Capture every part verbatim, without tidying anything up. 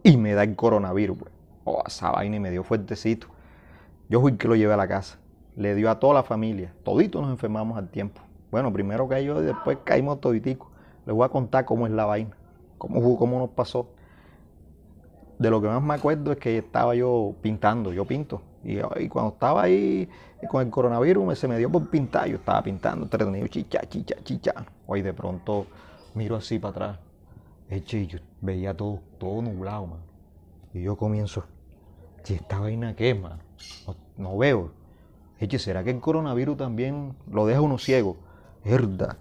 y me da el coronavirus, pues. Oh, esa vaina y me dio fuertecito. Yo fui el que lo llevé a la casa. Le dio a toda la familia. Toditos nos enfermamos al tiempo. Bueno, primero caí yo y después caímos toditicos. Les voy a contar cómo es la vaina. Cómo, cómo nos pasó. De lo que más me acuerdo es que estaba yo pintando. Yo pinto. Y, y cuando estaba ahí con el coronavirus me, se me dio por pintar. Yo estaba pintando, entretenido, chicha, chicha, chicha. Hoy de pronto miro así para atrás. Eche, y yo veía todo, todo nublado, man. Y yo comienzo, ¿y esta vaina qué, man? No, no veo. Eche, ¿será que el coronavirus también lo deja uno ciego? Herda.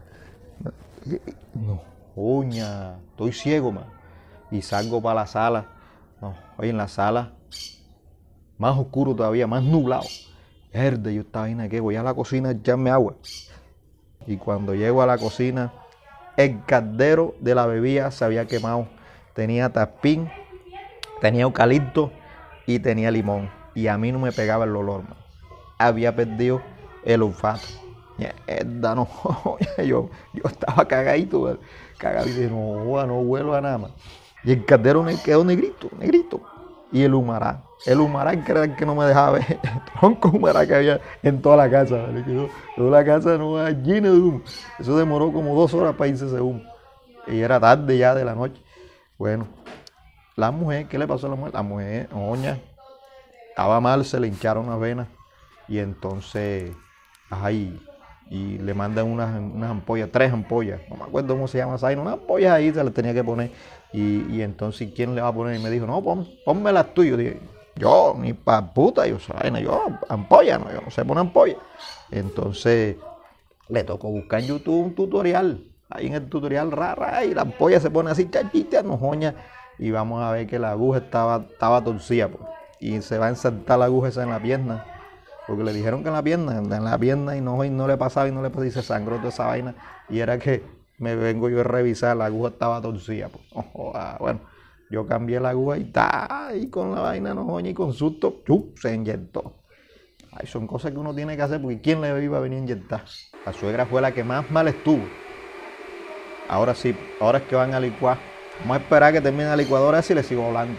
No, oña, estoy ciego, man. Y salgo para la sala. No, oye, en la sala, más oscuro todavía, más nublado. Herda, yo esta vaina qué, voy a la cocina a echarme agua. Y cuando llego a la cocina, el caldero de la bebida se había quemado. Tenía taspín, tenía eucalipto y tenía limón. Y a mí no me pegaba el olor, man. Había perdido el olfato. Mierda, no, yo, yo estaba cagadito, cagadito. Y no, no huelo a nada, man. Y el caldero me quedó negrito, negrito. Y el humarán. El humarán que era el que no me dejaba ver. El tronco humarán que había en toda la casa. ¿Vale? Quedó, toda la casa no llena de humo. Eso demoró como dos horas para irse ese humo. Y era tarde ya de la noche. Bueno, la mujer, ¿qué le pasó a la mujer? La mujer, oña, estaba mal, se le hincharon las venas. Y entonces, ay, y le mandan unas, unas ampollas, tres ampollas, no me acuerdo cómo se llama esa vaina, unas ampollas ahí se las tenía que poner. Y, y entonces, ¿quién le va a poner? Y me dijo, no, pon, pónmelas tú. Yo dije, yo, ni pa' puta, yo, esa vaina, yo, ampolla, no, yo no sé poner ampolla. Entonces, le tocó buscar en YouTube un tutorial. Ahí en el tutorial, rara, y la ampolla se pone así, chachita, no joña. Y vamos a ver que la aguja estaba, estaba torcida, pues. Y se va a insertar la aguja esa en la pierna. Porque le dijeron que en la pierna, en la pierna, y no, y no le pasaba, y no le pasaba, y se sangró toda esa vaina. Y era que me vengo yo a revisar, la aguja estaba torcida, pues. Oh, ah, bueno, yo cambié la aguja y ta, y con la vaina, no joña, y con susto, chup, se inyectó. Ay, son cosas que uno tiene que hacer, porque ¿quién le iba a venir a inyectar? La suegra fue la que más mal estuvo. Ahora sí, ahora es que van a licuar. Vamos a esperar que termine la licuadora así y le sigo hablando.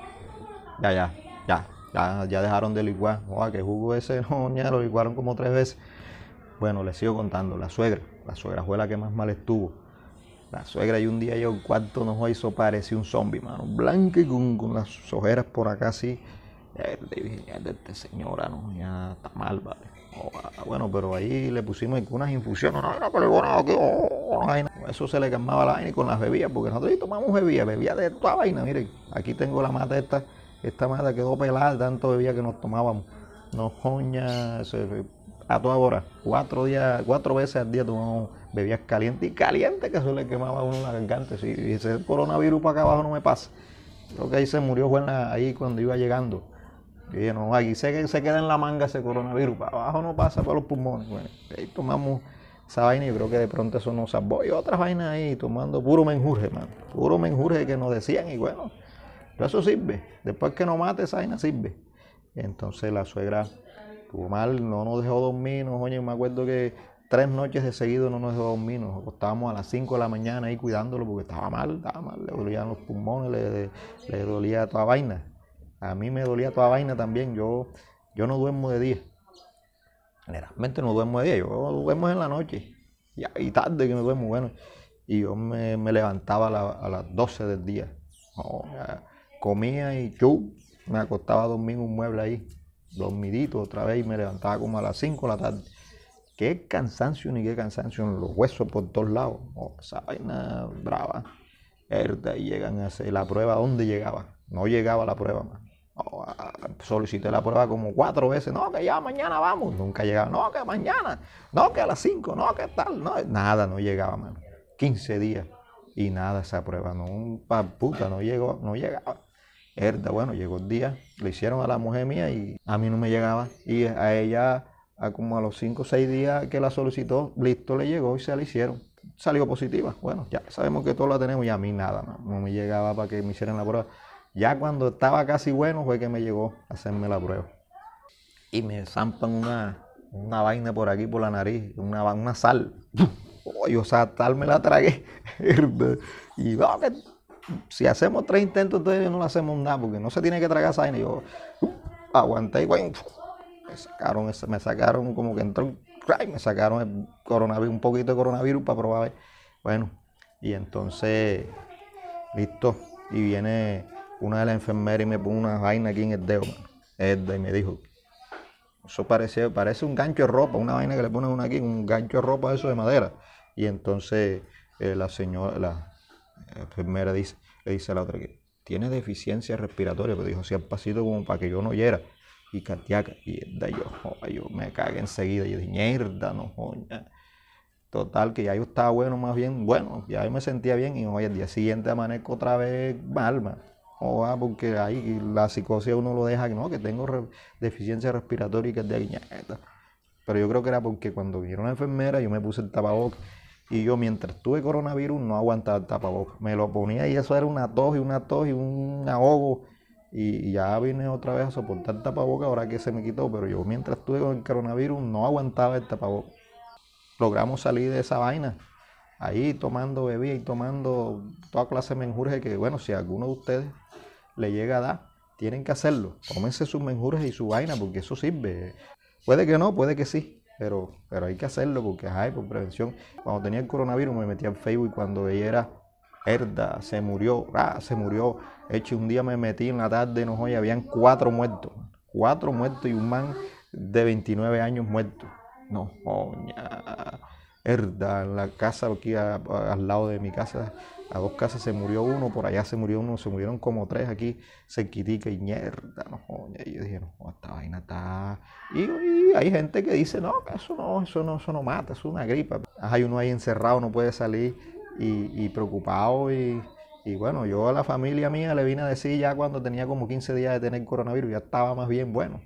Ya, ya, ya, ya, ya dejaron de licuar. Oa, que jugo ese, no, ya lo licuaron como tres veces. Bueno, les sigo contando. La suegra, la suegra fue la que más mal estuvo. La suegra, y un día yo el cuarto nos hizo parecer un zombie, mano. Blanca y con, con las ojeras por acá así. Eh, dije, ya de esta señora, no, ya está mal, vale. Oh, bueno, pero ahí le pusimos unas infusiones, no, no, pero bueno, aquí, oh, vaina. Eso se le calmaba la vaina y con las bebidas, porque nosotros ahí tomamos bebidas, bebidas de toda vaina. Miren, aquí tengo la mata esta, esta mata quedó pelada, tanto bebida que nos tomábamos. No, joña, se, a toda hora, cuatro días, cuatro veces al día tomamos bebidas calientes y calientes, que eso le quemaba a uno la garganta. Si ese coronavirus para acá abajo no me pasa. Creo que ahí se murió buena ahí cuando iba llegando. Y dije, no, aquí se, se queda en la manga ese coronavirus, para abajo no pasa por los pulmones. Bueno, ahí tomamos esa vaina y yo creo que de pronto eso nos salvó. Y otras vainas ahí, tomando puro menjurje, man. Puro menjurje que nos decían y bueno, pero eso sirve. Después que no mate, esa vaina sirve. Entonces la suegra estuvo mal, no nos dejó dormir, no, oye, me acuerdo que tres noches de seguido no nos dejó dormir, nos acostábamos a las cinco de la mañana ahí cuidándolo porque estaba mal, estaba mal, le dolían los pulmones, le, le dolía toda vaina. A mí me dolía toda vaina también, yo, yo no duermo de día, generalmente no duermo de día, yo duermo en la noche, y, y tarde que me duermo, bueno, y yo me, me levantaba a, la, a las doce del día, oh, ya, comía y chu, me acostaba a dormir en un mueble ahí, dormidito otra vez, y me levantaba como a las cinco de la tarde. Qué cansancio ni qué cansancio en los huesos por todos lados, oh, esa vaina brava. Y llegan a hacer la prueba, ¿dónde llegaba? No llegaba la prueba más. Oh, solicité la prueba como cuatro veces, no, que ya mañana vamos, nunca llegaba, no, que mañana, no, que a las cinco, no, que tal, no, nada, no llegaba, man. quince días y nada esa prueba, no, pa puta, no llegó, no llegaba. Herda, bueno, llegó el día, le hicieron a la mujer mía y a mí no me llegaba, y a ella, a como a los cinco o seis días que la solicitó, listo, le llegó y se la hicieron. Salió positiva, bueno, ya sabemos que todo la tenemos y a mí nada, no, no me llegaba para que me hicieran la prueba. Ya cuando estaba casi bueno fue que me llegó a hacerme la prueba. Y me zampan una, una vaina por aquí, por la nariz, una, una sal. Oh, yo esa sal me la tragué. Y oh, que si hacemos tres intentos, entonces no lo hacemos nada, porque no se tiene que tragar esa vaina. Y yo uh, aguanté y bueno, me sacaron, me sacaron como que entró, y me sacaron el coronavirus, un poquito de coronavirus para probar. Bueno, y entonces, listo, y viene una de las enfermeras y me pone una vaina aquí en el dedo, mano. Edda, y me dijo, eso parece, parece un gancho de ropa, una vaina que le ponen una aquí, un gancho de ropa eso de madera. Y entonces eh, la señora, la enfermera dice, le dice a la otra que tiene deficiencia respiratoria, pero dijo así al pasito como para que yo no oyera. Y cardíaca. Y Edda, yo, joder, yo me cagué enseguida. Y yo dije, mierda, no joder. Total, que ya yo estaba bueno, más bien, bueno, ya yo me sentía bien. Y hoy al día siguiente amanezco otra vez mal, man. Joder, porque ahí la psicosis uno lo deja, no, que tengo re- deficiencia respiratoria y cardíaca. Pero yo creo que era porque cuando vinieron la enfermera yo me puse el tapabocas. Y yo mientras tuve coronavirus no aguantaba el tapabocas. Me lo ponía y eso era una tos y una tos y un ahogo. Y ya vine otra vez a soportar el tapabocas ahora que se me quitó. Pero yo mientras tuve con el coronavirus no aguantaba el tapabocas. Logramos salir de esa vaina. Ahí tomando bebida y tomando toda clase de menjurjes que, bueno, si a alguno de ustedes le llega a dar, tienen que hacerlo. Tómense sus menjurjes y su vaina porque eso sirve. Puede que no, puede que sí, pero, pero hay que hacerlo porque, ay, por prevención. Cuando tenía el coronavirus me metía en Facebook y cuando veía era, herda, se murió, ah, se murió. Hecho, un día me metí en la tarde, no joya, habían cuatro muertos. Cuatro muertos y un man de veintinueve años muerto. No, joya. Herda, en la casa aquí a- a- al lado de mi casa, a dos casas se murió uno, por allá se murió uno, se murieron como tres aquí, cerquitica y mierda, no joder. Y yo dije, no, esta vaina está. Y, y hay gente que dice, no, que eso no, eso no, eso no mata, eso es una gripa. Hay uno ahí encerrado, no puede salir y, y preocupado y, y bueno, yo a la familia mía le vine a decir ya cuando tenía como quince días de tener coronavirus, ya estaba más bien bueno.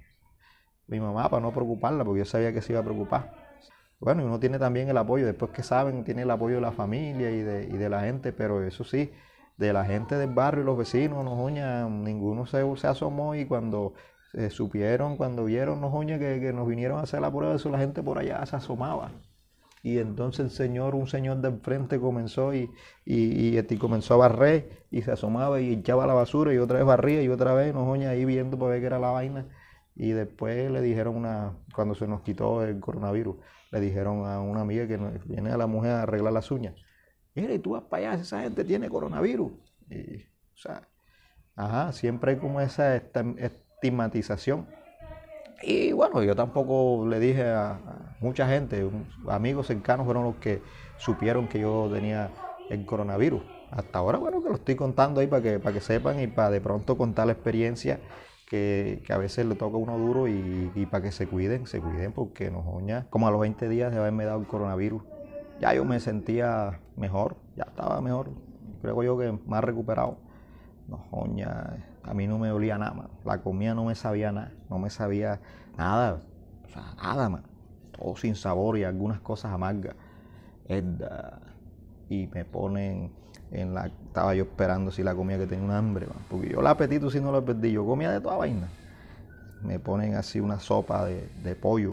Mi mamá para no preocuparla, porque yo sabía que se iba a preocupar. Bueno, y uno tiene también el apoyo, después que saben, tiene el apoyo de la familia y de, y de la gente, pero eso sí, de la gente del barrio y los vecinos, no joña, ninguno se, se asomó y cuando eh, supieron, cuando vieron, no joña, que, que nos vinieron a hacer la prueba, eso la gente por allá se asomaba. Y entonces el señor, un señor del frente comenzó y, y, y, y comenzó a barrer y se asomaba y echaba la basura y otra vez barría y otra vez, no joña, ahí viendo para ver qué era la vaina. Y después le dijeron una, cuando se nos quitó el coronavirus, le dijeron a una amiga que viene a la mujer a arreglar las uñas. Mira, y tú vas para allá, si esa gente tiene coronavirus. Y, o sea, ajá, siempre hay como esa estigmatización. Y bueno, yo tampoco le dije a, a mucha gente, un- amigos cercanos fueron los que supieron que yo tenía el coronavirus. Hasta ahora, bueno, que lo estoy contando ahí para que, para que sepan y para de pronto contar la experiencia que, que a veces le toca a uno duro y, y para que se cuiden, se cuiden porque no joña. Como a los veinte días de haberme dado el coronavirus, ya yo me sentía mejor, ya estaba mejor. Creo yo que más recuperado. No, joña, a mí no me olía nada, man. La comida no me sabía nada, no me sabía nada, o sea, nada, man. Todo sin sabor y algunas cosas amargas. Edda. Y me ponen en la. Estaba yo esperando si la comía que tenía un hambre, man. Porque yo el apetito si no lo perdí, yo comía de toda vaina. Me ponen así una sopa de, de pollo.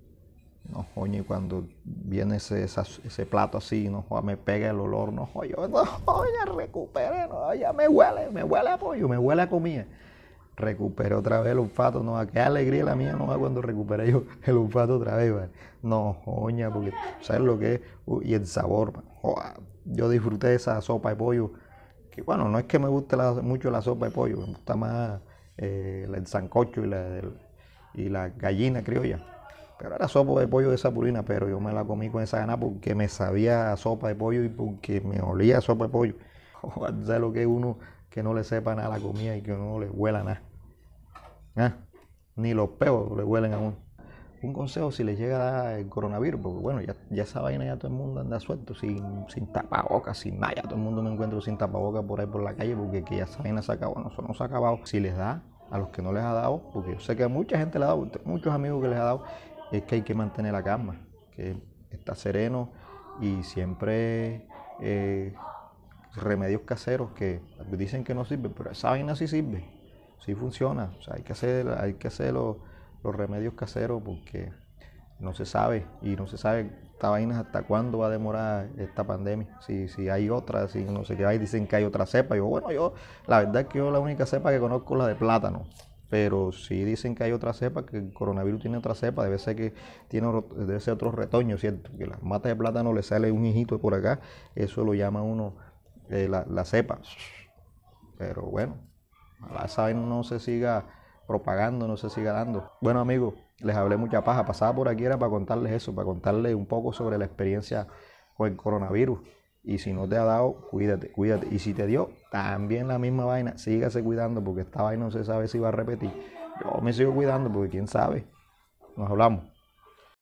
No, joña, y cuando viene ese, esa- ese plato así, no, joda, me pega el olor, no, joya, no, joya, recuperé, no, ya me huele, me huele a pollo, me huele a comida. Recuperé otra vez el olfato, no, qué alegría la mía, no, cuando recuperé yo el olfato otra vez, man. No, joña, porque, ¿sabes lo que es? Uy, y el sabor, man. Joda, yo disfruté de esa sopa de pollo, que bueno, no es que me guste la- mucho la sopa de pollo, me gusta más eh, el sancocho y la, el- y la gallina criolla. Pero era sopa de pollo de esa purina, pero yo me la comí con esa gana porque me sabía a sopa de pollo y porque me olía a sopa de pollo. Joder, ¿sabes lo que es uno que no le sepa nada a la comida y que no le huela nada? ¿Ah? Ni los peos le huelen a uno. Un consejo si le llega a dar el coronavirus, porque bueno, ya, ya esa vaina ya todo el mundo anda suelto, sin, sin tapabocas, sin nada, ya todo el mundo me encuentro sin tapabocas por ahí por la calle, porque que ya esa vaina se acabó, no, eso no se ha acabado. Si les da, a los que no les ha dado, porque yo sé que a mucha gente le ha dado, muchos amigos que les ha dado, es que hay que mantener la calma, que está sereno y siempre eh, remedios caseros que dicen que no sirven, pero esa vaina sí sirve, sí funciona, o sea, hay que hacer, hay que hacer los, los remedios caseros porque no se sabe, y no se sabe esta vaina hasta cuándo va a demorar esta pandemia. Si, si hay otra, si no sé qué hay, dicen que hay otra cepa. Yo, bueno, yo, la verdad es que yo la única cepa que conozco es la de plátano. Pero si dicen que hay otra cepa, que el coronavirus tiene otra cepa, debe ser que tiene debe ser otro retoño, ¿cierto? Que las matas de plátano le sale un hijito por acá, eso lo llama uno eh, la, la cepa. Pero bueno, ojalá esa vaina no se siga propagando, no se siga dando. Bueno, amigos, les hablé mucha paja. Pasaba por aquí era para contarles eso, para contarles un poco sobre la experiencia con el coronavirus. Y si no te ha dado, cuídate, cuídate. Y si te dio, también la misma vaina, sígase cuidando porque esta vaina no se sabe si va a repetir. Yo me sigo cuidando porque quién sabe. Nos hablamos.